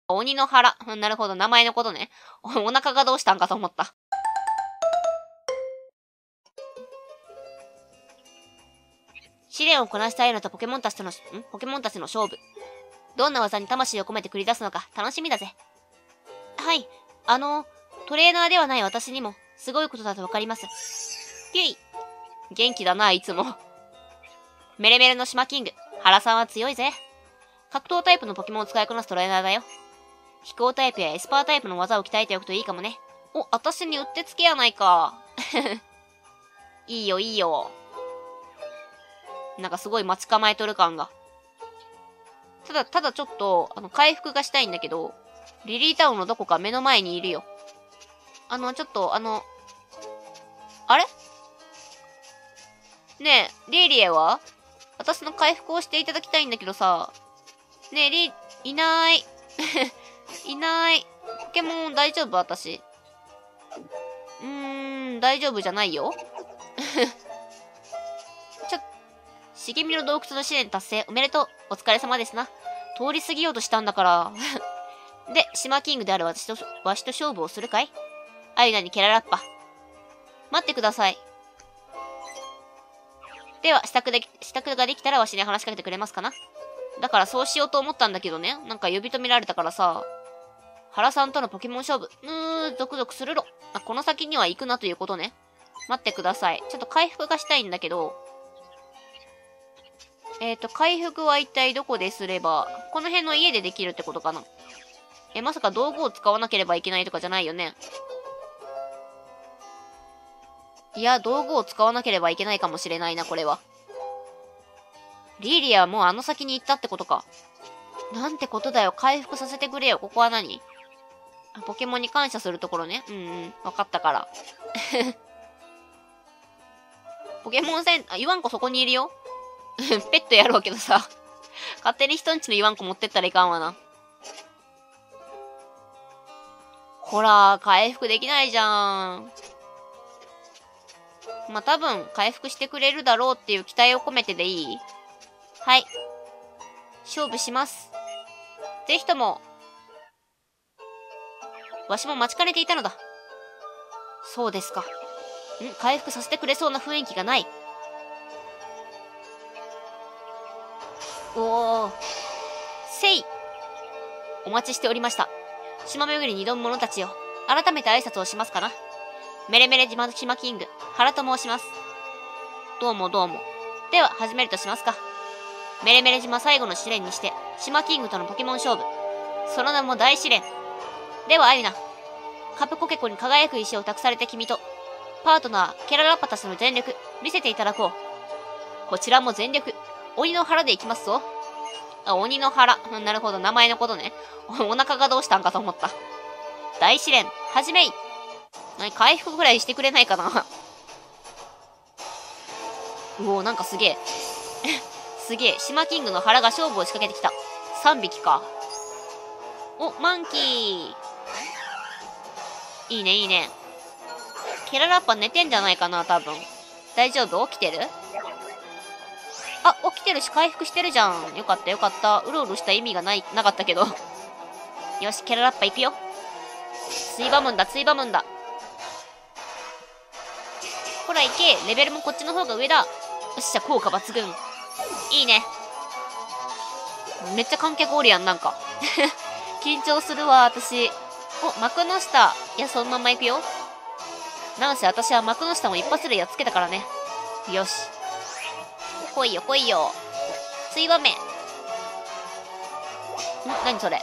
鬼の腹。なるほど、名前のことね。お腹がどうしたんかと思った。試練をこなしたいのとポケモンたちの勝負。どんな技に魂を込めて繰り出すのか楽しみだぜ。はい。トレーナーではない私にも、すごいことだとわかります。ピュイ。元気だな、いつも。メレメレの島キング。原さんは強いぜ。格闘タイプのポケモンを使いこなすトレーナーだよ。飛行タイプやエスパータイプの技を鍛えておくといいかもね。お、私にうってつけやないか。いいよ、いいよ。なんかすごい待ち構えとる感が。ただちょっと、回復がしたいんだけど、リリータウンのどこか目の前にいるよ。ちょっと、あれねえ、リーリエは私の回復をしていただきたいんだけどさ。ねえ、いない。いない。ポケモン大丈夫私。大丈夫じゃないよ。茂みの洞窟の試練達成おめでとう。お疲れ様ですな。通り過ぎようとしたんだから。で、島キングであるわしと勝負をするかい？アユナにケララッパ。待ってください。では、支度ができたらわしに話しかけてくれますかな？だからそうしようと思ったんだけどね。なんか呼び止められたからさ。原さんとのポケモン勝負。ゾクゾクするろ。この先には行くなということね。待ってください。ちょっと回復がしたいんだけど。回復は一体どこですれば、この辺の家でできるってことかな。まさか道具を使わなければいけないとかじゃないよね。いや、道具を使わなければいけないかもしれないな、これは。リーリアはもうあの先に行ったってことか。なんてことだよ、回復させてくれよ。ここは何？ポケモンに感謝するところね。わかったから。ポケモン言わんこそこにいるよ。ペットやろうけどさ。勝手に人んちの言わんこ持ってったらいかんわな。ほら、回復できないじゃん。まあ、多分、回復してくれるだろうっていう期待を込めてでいい？はい。勝負します。ぜひとも、わしも待ちかねていたのだ。そうですか。回復させてくれそうな雰囲気がない。おー。せい。お待ちしておりました。島巡りに挑む者たちよ。改めて挨拶をしますかな。メレメレ島キング、原と申します。どうもどうも。では、始めるとしますか。メレメレ島最後の試練にして、島キングとのポケモン勝負。その名も大試練。では、アユナ。カプコケコに輝く石を託された君と、パートナー、ケララッパたちの全力、見せていただこう。こちらも全力、鬼の腹でいきますぞ。鬼の腹。なるほど、名前のことね。お腹がどうしたんかと思った。大試練、始めい。回復ぐらいしてくれないかな。うお、なんかすげえ。すげえ。島キングの腹が勝負を仕掛けてきた。3匹か。お、マンキー。いいね、いいね。ケララッパ寝てんじゃないかな、多分。大丈夫？起きてる？あ、起きてるし回復してるじゃん。よかったよかった。うろうろした意味がなかったけど。よし、ケララッパ行くよ。ついばむんだ、ついばむんだ。ほら行け。レベルもこっちの方が上だ。よっしゃ、効果抜群。いいね。めっちゃ観客おるやん、なんか。緊張するわ、私。お、幕の下。いや、そのまま行くよ。なんせ私は幕の下も一発でやっつけたからね。よし。来いよ、来いよ。ついばめ。何それ。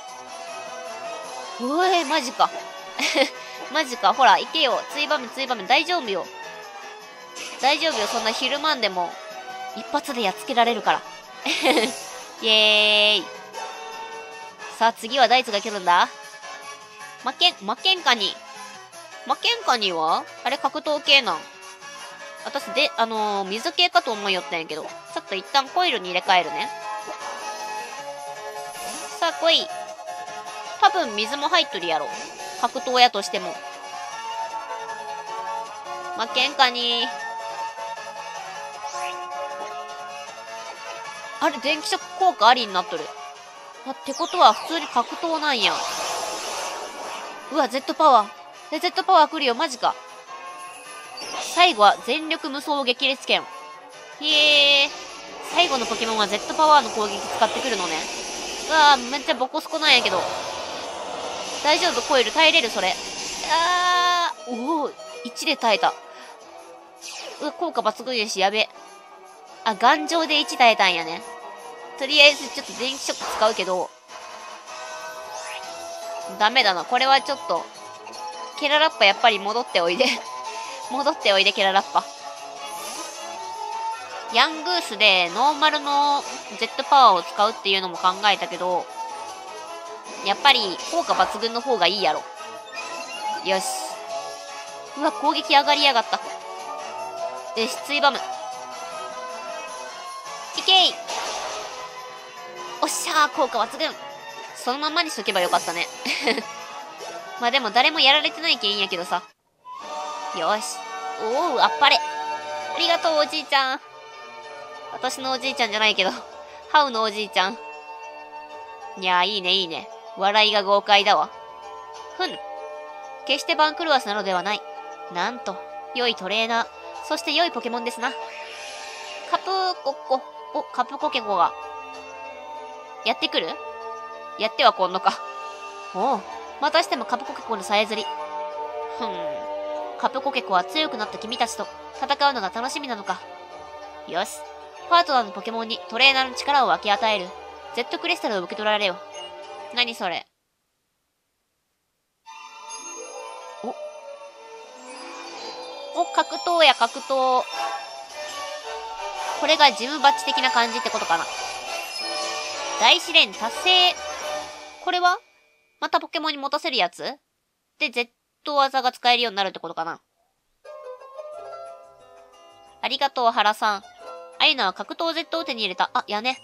おい、マジか。マジか。ほら、行けよ。ついばめ、ついばめ。大丈夫よ。大丈夫よ。そんな昼間んでも、一発でやっつけられるから。イエーイ。さあ、次はダイツが来るんだ。負けんかにはあれ、格闘系なん。私で、水系かと思いよったんやけど。ちょっと一旦コイルに入れ替えるね。さあ、来い。多分水も入っとるやろ。格闘屋としても。負けんかに。あれ、電気ショック効果ありになっとる。 あ、ってことは普通に格闘なんや。うわ、Z パワー。Z パワー来るよ、マジか。最後は全力無双激烈剣。へえ。最後のポケモンは Z パワーの攻撃使ってくるのね。うわぁ、めっちゃボコスコなんやけど。大丈夫、コイル耐えれるそれ。おお、1で耐えた。うわ、効果抜群やし、やべ。あ、頑丈で1耐えたんやね。とりあえずちょっと電気ショック使うけど。ダメだな。これはちょっと。ケララッパやっぱり戻っておいで。戻っておいで、ケララッパ。ヤングースでノーマルの Z パワーを使うっていうのも考えたけど、やっぱり効果抜群の方がいいやろ。よし。うわ、攻撃上がりやがった。よし、ついばむ。いけい。おっしゃー、効果抜群。そのままにしとけばよかったね。まあでも誰もやられてないけんやけどさ。よし。おお、あっぱれ。ありがとう、おじいちゃん。私のおじいちゃんじゃないけど、ハウのおじいちゃん。いやー、いいね、いいね。笑いが豪快だわ。決して番狂わせなのではない。なんと、良いトレーナー、そして良いポケモンですな。カプココ、カプコケコが。やってくる？やってはこんのか。おう、またしてもカプコケコのさえずり。カプコケコは強くなった君たちと戦うのが楽しみなのか。よし。パートナーのポケモンにトレーナーの力を分け与える Z クリスタルを受け取られよ。何それ。格闘や格闘。これがジムバッチ的な感じってことかな。大試練達成。これはまたポケモンに持たせるやつで、Z 技が使えるようになるってことかな。ありがとう、原さん。アユナは格闘 Z を手に入れた。あ、やね。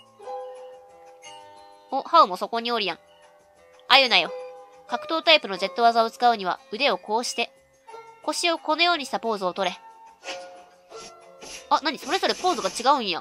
ハウもそこにおりやん。アユナよ。格闘タイプの Z 技を使うには腕をこうして、腰をこのようにしたポーズを取れ。あ、なにそれぞれポーズが違うんや。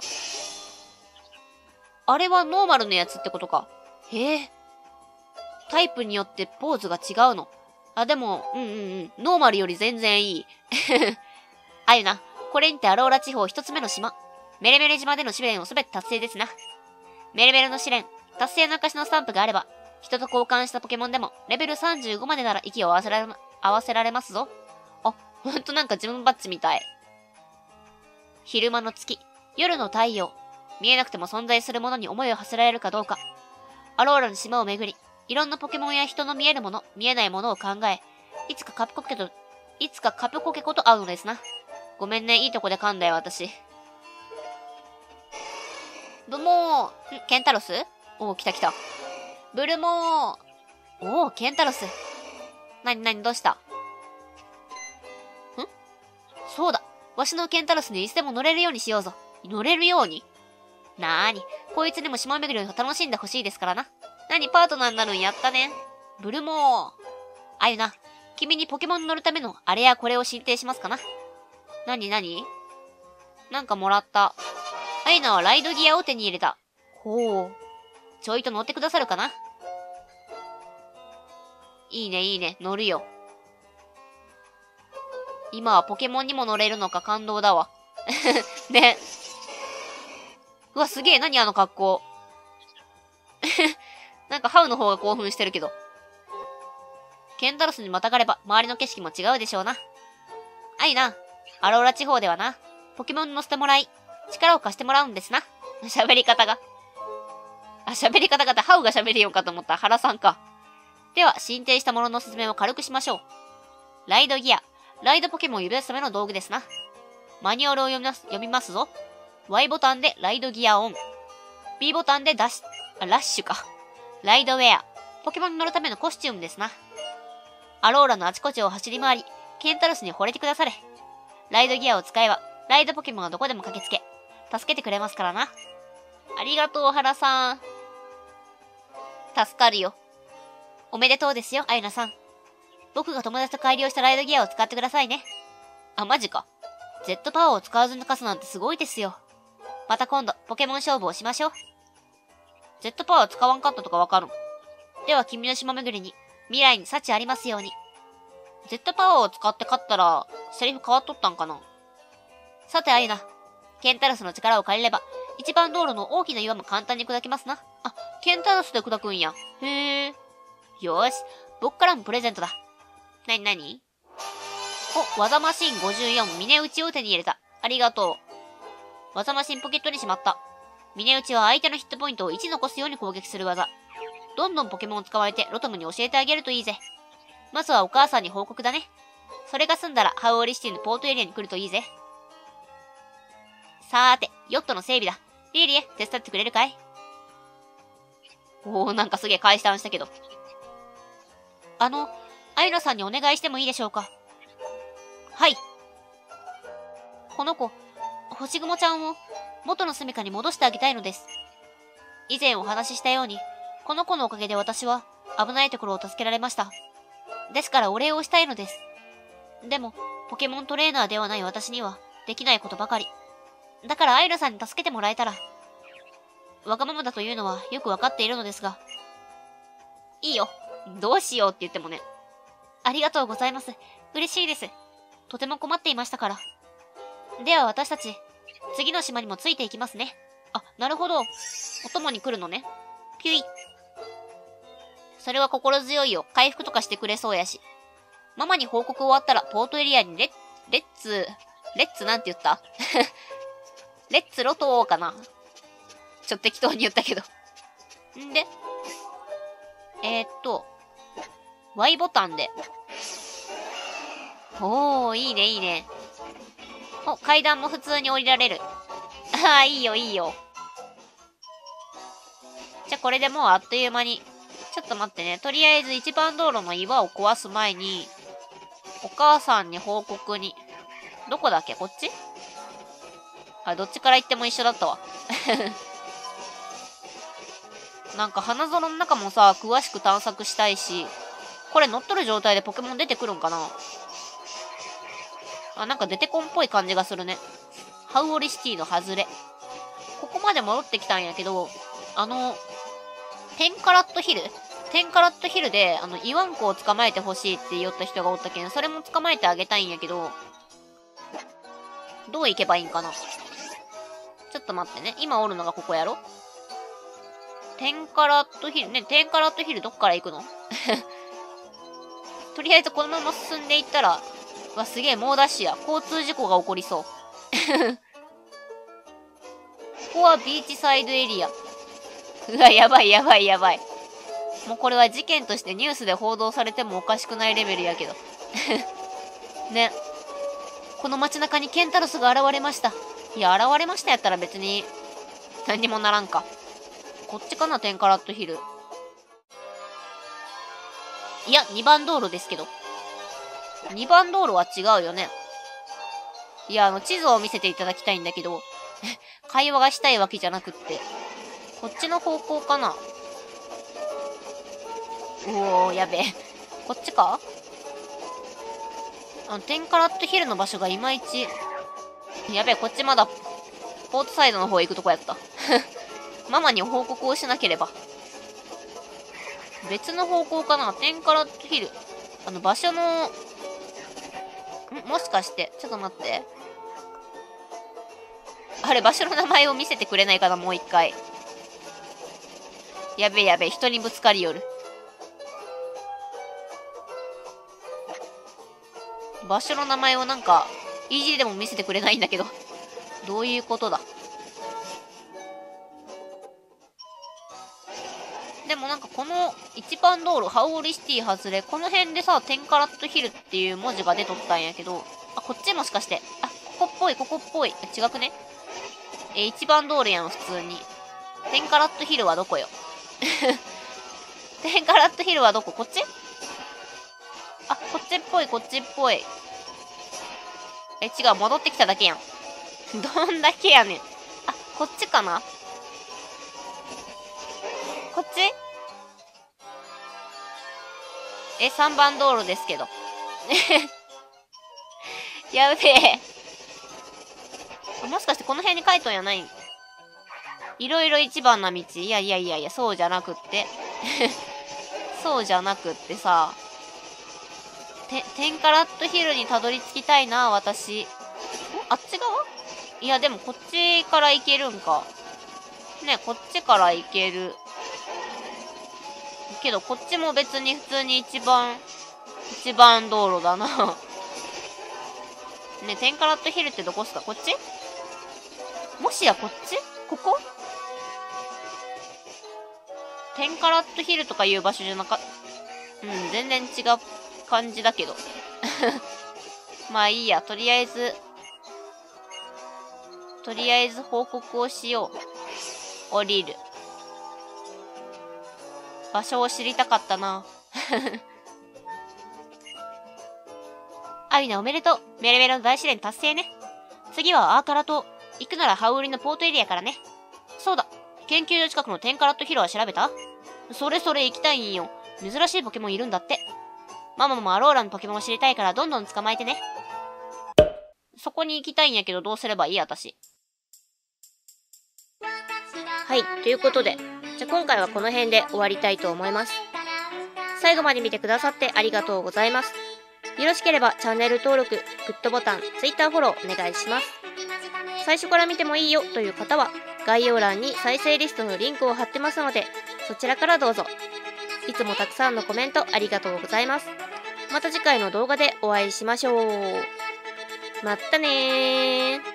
あれはノーマルのやつってことか。へえ。タイプによってポーズが違うの。あ、でも、ノーマルより全然いい。あゆな、これにてアローラ地方一つ目の島。メレメレ島での試練をすべて達成ですな。メレメレの試練、達成の証のスタンプがあれば、人と交換したポケモンでも、レベル35までなら息を合わせられますぞ。あ、ほんとなんか自分バッジみたい。昼間の月、夜の太陽、見えなくても存在するものに思いを馳せられるかどうか。アローラの島を巡り、いろんなポケモンや人の見えるもの、見えないものを考え、いつかカプコケコと会うのですな。ごめんね、いいとこで噛んだよ、私。ブモー、ケンタロス？おー、来た来た。ブルモー。おー、ケンタロス。なにどうした？そうだ。わしのケンタロスにいつでも乗れるようにしようぞ。乗れるように？なーに、こいつにも島巡りを楽しんでほしいですからな。パートナーになるんやったね。ブルモー。あゆな、君にポケモンに乗るためのあれやこれを進呈しますかな。なんかもらった。あゆなはライドギアを手に入れた。ほう。ちょいと乗ってくださるかな。いいね、乗るよ。今はポケモンにも乗れるのか感動だわ。ね。うわ、すげえ、何あの格好。なんかハウの方が興奮してるけど。ケンタロスにまたがれば周りの景色も違うでしょうな。あいな、アローラ地方ではな、ポケモンに乗せてもらい、力を貸してもらうんですな。喋り方がってハウが喋りようかと思った原さんか。では、進呈したものの説明を軽くしましょう。ライドギア、ライドポケモンを呼び出すための道具ですな。マニュアルを読みますぞ。Y ボタンでライドギアオン。B ボタンでラッシュか。ライドウェア。ポケモンに乗るためのコスチュームですな。アローラのあちこちを走り回り、ケンタロスに惚れてくだされ。ライドギアを使えば、ライドポケモンはどこでも駆けつけ、助けてくれますからな。ありがとう、原さん。助かるよ。おめでとうですよ、アユナさん。僕が友達と改良したライドギアを使ってくださいね。あ、マジか。Z パワーを使わずに抜かすなんてすごいですよ。また今度、ポケモン勝負をしましょう。 Z パワー使わんかったとかわかるん。では君の島巡りに、未来に幸ありますように。Z パワーを使って勝ったら、セリフ変わっとったんかな。さて、アユナ。ケンタロスの力を借りれば、一番道路の大きな岩も簡単に砕けますな。あ、ケンタロスで砕くんや。へえ。よーし、僕からもプレゼントだ。なになに？お、技マシン54、峰打ちを手に入れた。ありがとう。技マシンポケットにしまった。峰打ちは相手のヒットポイントを1残すように攻撃する技。どんどんポケモンを使われてロトムに教えてあげるといいぜ。まずはお母さんに報告だね。それが済んだらハウオリシティのポートエリアに来るといいぜ。さーて、ヨットの整備だ。リリエ、手伝ってくれるかい？おー、なんかすげえ返ししたけど。アイナさんにお願いしてもいいでしょうか？はい。この子、星雲ちゃんを元の住処に戻してあげたいのです。以前お話ししたように、この子のおかげで私は危ないところを助けられました。ですからお礼をしたいのです。でも、ポケモントレーナーではない私にはできないことばかり。だからアイナさんに助けてもらえたら。わがままだというのはよくわかっているのですが。いいよ。どうしようって言ってもね。ありがとうございます。嬉しいです。とても困っていましたから。では私たち、次の島にもついていきますね。あ、なるほど。お供に来るのね。ピュイ。それは心強いよ。回復とかしてくれそうやし。ママに報告終わったらポートエリアにレッツなんて言ったレッツロトーかな。ちょっと適当に言ったけど。んで、Y ボタンで。おー、いいね、いいね。お、階段も普通に降りられる。ああ、いいよ、いいよ。じゃ、これでもうあっという間に。ちょっと待ってね。とりあえず一番道路の岩を壊す前に、お母さんに報告に。どこだっけ？こっち？あ、どっちから行っても一緒だったわ。なんか花園の中もさ、詳しく探索したいし、これ乗っ取る状態でポケモン出てくるんかな？あ、なんか出てこんっぽい感じがするね。ハウオリシティの外れ。ここまで戻ってきたんやけど、テンカラットヒルで、イワンコを捕まえてほしいって言った人がおったけん、それも捕まえてあげたいんやけど、どう行けばいいんかな？ちょっと待ってね。今おるのがここやろ？テンカラットヒル、ね、テンカラットヒルどっから行くの？とりあえずこのまま進んでいったら、わ、すげえ猛ダッシュや。交通事故が起こりそう。ここはビーチサイドエリア。うわ、やばい。もうこれは事件としてニュースで報道されてもおかしくないレベルやけど。ね。この街中にケンタロスが現れました。いや、現れましたやったら別に、何にもならんか。こっちかな、テンカラットヒル。いや、2番道路ですけど。2番道路は違うよね。いや、地図を見せていただきたいんだけど、会話がしたいわけじゃなくって。こっちの方向かな？おー、やべえ。こっちか？テンカラットヒルの場所がいまいち。やべえ、こっちまだ、ポートサイドの方行くとこやった。ママに報告をしなければ。別の方向かな？テンカラットヒル。場所の、もしかして、ちょっと待って。あれ、場所の名前を見せてくれないかな、もう一回。やべえ、人にぶつかりよる。場所の名前をなんか、イージーでも見せてくれないんだけど。どういうことだ？でもなんかこの一番道路、ハウオリシティ外れ、この辺でさ、テンカラットヒルっていう文字が出とったんやけど、あ、こっちもしかして、あ、ここっぽい。違くね？一番道路やん、普通に。テンカラットヒルはどこよ？テンカラットヒルはどこ？こっち？あ、こっちっぽい。違う、戻ってきただけやん。どんだけやねん。あ、こっちかな？こっち？3番道路ですけど。やべえ。もしかしてこの辺にカイトンやないん？ いろいろ一番な道。いやいやいやいや、そうじゃなくって。そうじゃなくってさ。テンカラットヒルにたどり着きたいな、私。あっち側？いや、でもこっちから行けるんか。ね、こっちから行ける。けど、こっちも別に普通に一番道路だな。ね、テンカラットヒルってどこっすか？こっち？もしやこっち？ここ？テンカラットヒルとかいう場所じゃなかっ、全然違う感じだけど。まあいいや、とりあえず報告をしよう。降りる。場所を知りたかったな。アイナおめでとう。メレメレの大試練達成ね。次はアーカラ島。行くならハウリのポートエリアからね。そうだ。研究所近くのテンカラットヒルは調べた？それ行きたいんよ。珍しいポケモンいるんだって。ママもアローラのポケモンを知りたいからどんどん捕まえてね。そこに行きたいんやけどどうすればいい？私。はい、ということで。じゃあ今回はこの辺で終わりたいと思います。最後まで見てくださってありがとうございます。よろしければチャンネル登録、グッドボタン、Twitter フォローお願いします。最初から見てもいいよという方は概要欄に再生リストのリンクを貼ってますのでそちらからどうぞ。いつもたくさんのコメントありがとうございます。また次回の動画でお会いしましょう。まったねー。